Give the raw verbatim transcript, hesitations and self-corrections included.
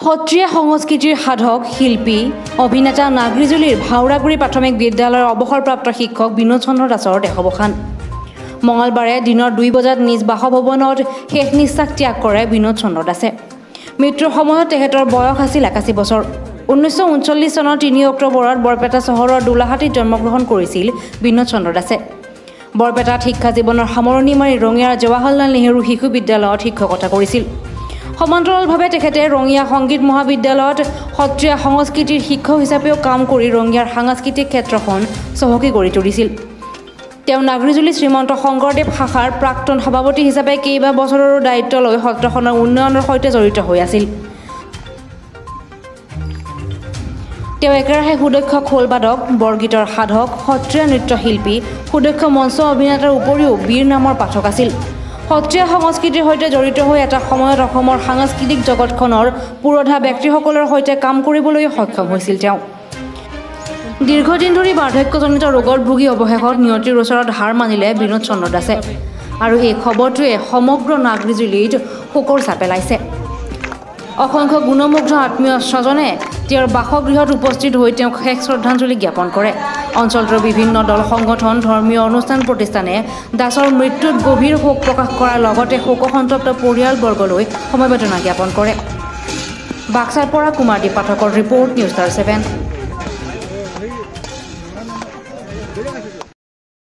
সত্ৰীয়া সংস্কৃতিৰ সাধক শিল্পী অভিনেতা নাগৰিজুলিৰ ভাওৰাগুৰি প্ৰাথমিক বিদ্যালয়ৰ অৱসৰপ্ৰাপ্ত শিক্ষক বিনোদ চন্দ্ৰ দাসৰ দেহাৱসান। মঙলবাৰে দিনৰ দুই বজাত নিজ বাসভৱনত শেষ নিশ্বাস ত্যাগ কৰে বিনোদ চন্দ্ৰ দাসে। মৃত্যুৰ সময়ত তেখেতৰ বয়স আছিল একাশী বছৰ। ঊনৈছশ ঊনচল্লিছ চনৰ তিনি অক্টোবৰত বৰপেটা চহৰৰ দোলাহাটীত জন্মগ্ৰহণ কৰিছিল বিনোদ চন্দ্ৰ দাসে। বৰপেটাত শিক্ষা জীৱনৰ সামৰণি মাৰি ৰঙিয়াৰ জৱাহৰলাল নেহৰু শিশু বিদ্যালয়ত শিক্ষকতা কৰিছিল। সমান্তৰালভাৱে তেখেতে ৰঙিয়া সংগীত মহাবিদ্যালয়ত সত্ৰীয়া সংস্কৃতিৰ শিক্ষক হিচাপেও কাম কৰি ৰঙিয়াৰ সাংস্কৃতিক ক্ষেত্ৰখন চহকী কৰি তুলিছিল। তেওঁ নাগৰিজুলি শ্ৰীমন্ত শংকৰদেৱ শাখাৰ প্ৰাক্তন সভাপতি হিচাপে কেইবা বছৰৰো দায়িত্ব লৈ সত্ৰখনৰ উন্নয়নৰ সৈতে জড়িত হৈ আছিল। তেওঁ একেৰাহে সুদক্ষ খোলবাদক, বৰগীতৰ সাধক, সত্ৰীয়া নৃত্যশিল্পী, সুদক্ষ মঞ্চ অভিনেতাৰ উপৰিও বীৰ নামৰ পাঠক আছিল। সত্ৰীয়া সংস্কৃতিৰ সৈতে জড়িত হৈ এটা সময়ত অসমৰ সাংস্কৃতিক জগতখনৰ পুৰোধা ব্যক্তিসকলৰ সৈতে কাম কৰিবলৈ সক্ষম হৈছিল তেওঁ। দীৰ্ঘদিন ধৰি বাৰ্ধক্যজনিত ৰোগত ভুগি অৱশেষত নিয়তিৰ ওচৰত হাৰ মানিলে বিনোদ চন্দ্ৰ দাসে। আৰু এই খবৰটোৱে সমগ্ৰ নাগৰিজুলিত শোকৰ ছাপ পেলাইছে। অসংখ্য গুণমুগ্ধ আত্মীয় স্বজনে তেওঁৰ বাসগৃহত উপস্থিত হৈ তেওঁক শেষ শ্ৰদ্ধাঞ্জলি জ্ঞাপন কৰে। অঞ্চলটোৰ বিভিন্ন দল সংগঠন, ধৰ্মীয় অনুষ্ঠান প্ৰতিষ্ঠানে দাসৰ মৃত্যুত গভীৰ শোক প্ৰকাশ কৰাৰ লগতে শোকসন্তপ্ত পৰিয়ালবৰ্গলৈ সমবেদনা জ্ঞাপন কৰে। বাক্সাৰ পৰা কুমাৰদীপ পাঠকৰ ৰিপৰ্ট, নিউজ ষ্টাৰ ছেভেন।